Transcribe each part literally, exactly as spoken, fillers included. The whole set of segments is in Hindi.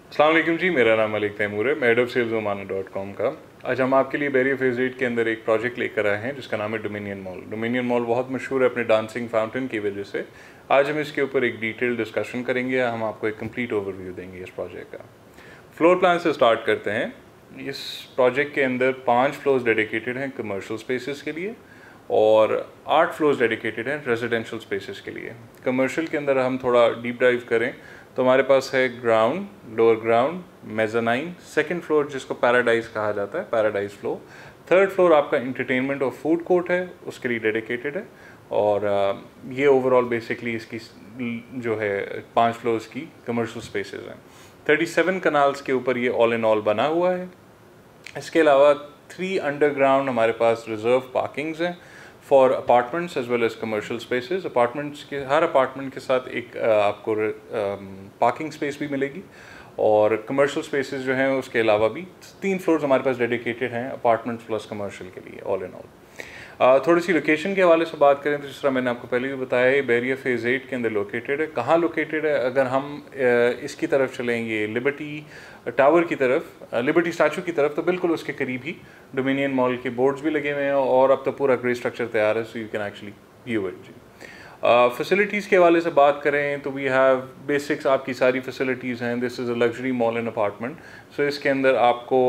अस्सलाम वालेकुम जी, मेरा नाम मलिक तैमूर है। मैं head of sales Omana dot com का। आज हम आपके लिए बैरियर फेज एट के अंदर एक प्रोजेक्ट लेकर आए हैं जिसका नाम है डोमिनियन मॉल। डोमिनियन मॉल बहुत मशहूर है अपने डांसिंग फाउंटेन की वजह से। आज हम इसके ऊपर एक डिटेल डिस्कशन करेंगे, हम आपको एक कंप्लीट ओवरव्यू देंगे इस प्रोजेक्ट का। फ्लोर प्लान से स्टार्ट करते हैं। इस प्रोजेक्ट के अंदर पाँच फ्लोर्स डेडिकेटेड हैं कमर्शियल स्पेसेस के लिए और आठ फ्लोर्स डेडिकेटेड हैं रेजिडेंशियल स्पेसेस के लिए। कमर्शियल के अंदर हम थोड़ा डीप डाइव करें तो हमारे पास है ground, lower ground, mezzanine, second floor जिसको पैराडाइज कहा जाता है, पैराडाइज फ्लोर। थर्ड फ्लोर आपका इंटरटेनमेंट और फूड कोर्ट है, उसके लिए डेडिकेटेड है। और ये ओवरऑल बेसिकली इसकी जो है पांच फ्लोर्स की कमर्शियल स्पेसेस हैं। थर्टी सेवन कनाल्स के ऊपर ये ऑल इन ऑल बना हुआ है। इसके अलावा थ्री अंडरग्राउंड हमारे पास रिजर्व पार्किंग्स हैं for apartments as well as commercial spaces. Apartments के हर अपार्टमेंट के साथ एक uh, आपको पार्किंग uh, स्पेस भी मिलेगी और कमर्शियल स्पेसेस जो हैं उसके अलावा भी तीन फ्लोर्स हमारे पास डेडिकेटेड हैं अपार्टमेंट्स प्लस कमर्शियल के लिए ऑल इन ऑल। थोड़ी सी लोकेशन के हवाले से बात करें तो जिस तरह मैंने आपको पहले भी बताया है, बैरियर फेज एट के अंदर लोकेटेड है। कहाँ लोकेटेड है? अगर हम uh, इसकी तरफ चलेंगे लिबर्टी टावर की तरफ, लिबर्टी स्टैचू की तरफ, तो बिल्कुल उसके करीब ही डोमिनियन मॉल के बोर्ड्स भी लगे हुए हैं और अब तो पूरा ग्रे स्ट्रक्चर तैयार है, so you can actually view it जी। फैसिलिटीज़ uh, के हवाले से बात करें तो वी हैव बेसिक्स, आपकी सारी फैसिलिटीज़ हैं। This is a luxury mall and apartment, so इसके अंदर आपको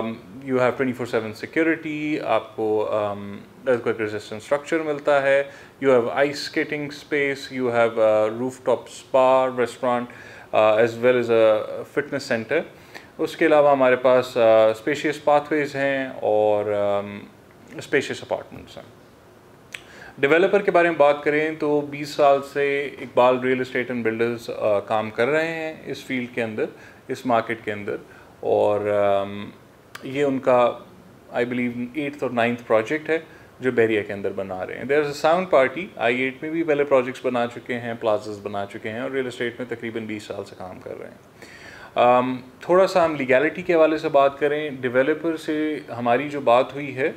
you have twenty four seven security, आपको earthquake resistant स्ट्रक्चर मिलता है, you have ice skating space, you have roof top spa restaurant as well as a fitness centre. उसके अलावा हमारे पास स्पेशियस uh, पाथवेज हैं और स्पेशियस अपार्टमेंट्स हैं। डेवलपर के बारे में बात करें तो बीस साल से Iqbal real estate and builders काम कर रहे हैं इस फील्ड के अंदर, इस मार्केट के अंदर, और um, ये उनका आई बिलीव एट्थ और नाइन्थ प्रोजेक्ट है जो बैरियर के अंदर बना रहे हैं। There is a sound party, I eight में भी पहले प्रोजेक्ट्स बना चुके हैं, प्लाजास बना चुके हैं और रियल एस्टेट में तकरीबन बीस साल से काम कर रहे हैं। um, थोड़ा सा हम लीगैलिटी के हवाले से बात करें, डेवलपर से हमारी जो बात हुई है,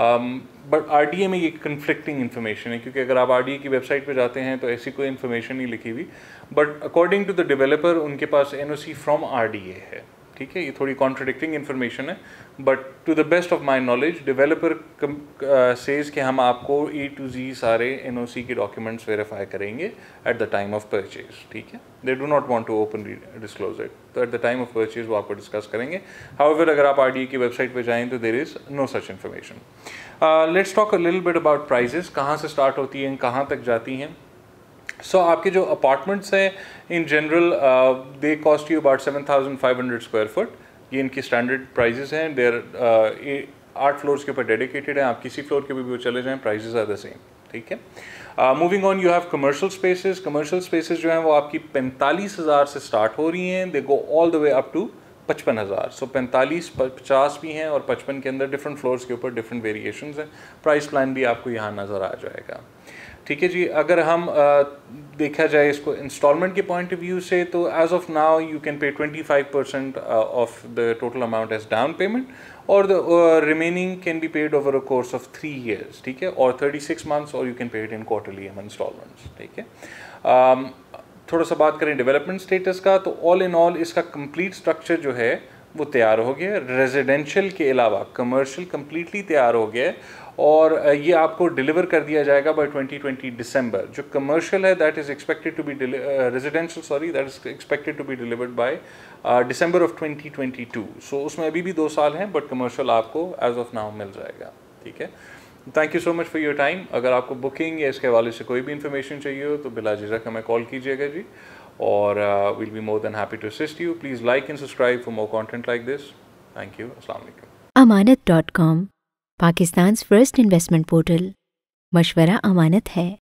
बट आर डी ए में ये कन्फ्लिक्टिंग इन्फॉर्मेशन है, क्योंकि अगर आप आर डी ए की वेबसाइट पे जाते हैं तो ऐसी कोई इन्फॉर्मेशन नहीं लिखी हुई, but according to the developer उनके पास N O C from R D A है। ठीक है, ये थोड़ी कॉन्ट्रडिक्टिंग इन्फॉर्मेशन है, but to the best of my knowledge developer says कि हम आपको ए टू जी सारे एन ओ सी के डॉक्यूमेंट्स वेरीफाई करेंगे at the time of purchase. ठीक है, they do not want to openly disclose it, तो at the time of purchase वो आपको डिस्कस करेंगे। हाउएवर अगर आप आर डी ए की वेबसाइट पर जाएँ तो there is no such information. Let's talk a little bit about prices, कहाँ से स्टार्ट होती हैं, कहाँ तक जाती हैं। सो so, आपके जो अपार्टमेंट्स हैं in general they cost you about seven thousand five hundred square foot, ये इनकी स्टैंडर्ड प्राइजेस हैं। देर आठ फ्लोर्स के ऊपर डेडिकेटेड हैं, आप किसी फ्लोर के भी, भी चले जाएं, प्राइजेस आर द सेम। ठीक है, moving on you have commercial spaces. Commercial spaces जो हैं वो आपकी पैंतालीस हज़ार से स्टार्ट हो रही हैं, they go all the way up to पचपन हज़ार। सो पैंतालीस पचास भी हैं और पचपन के अंदर डिफरेंट फ्लोर्स के ऊपर डिफरेंट वेरिएशंस हैं। प्राइस प्लान भी आपको यहाँ नज़र आ जाएगा। ठीक है जी, अगर हम आ, देखा जाए इसको इंस्टॉलमेंट के पॉइंट ऑफ व्यू से तो as of now you can pay twenty five percent of the total amount as down payment और the remaining can be paid over a course of three years. ठीक है, और थर्टी सिक्स मंथ्स और you can pay it in quarterly instalments. ठीक है, um, थोड़ा सा बात करें डेवलपमेंट स्टेटस का तो ऑल इन ऑल इसका कंप्लीट स्ट्रक्चर जो है वो तैयार हो गया। रेजिडेंशियल के अलावा कमर्शियल कंप्लीटली तैयार हो गया और ये आपको डिलीवर कर दिया जाएगा बाय ट्वेंटी ट्वेंटी दिसंबर। जो कमर्शियल है that is expected to be residential sorry that is expected to be delivered by December of twenty twenty two. So उसमें अभी भी दो साल हैं, बट कमर्शियल आपको एज ऑफ नाउ मिल जाएगा। ठीक है, thank you so much for your time. अगर आपको बुकिंग या इसके हवाले से कोई भी इन्फॉर्मेशन चाहिए हो तो बिला झिझक हमें कॉल कीजिएगा जी, और will be more than happy to assist you. Please like and subscribe for more content like this. Thank you, अस्सलाम वालेकुम। Amanat dot com, Pakistan first investment portal. मशवरा अमानत है।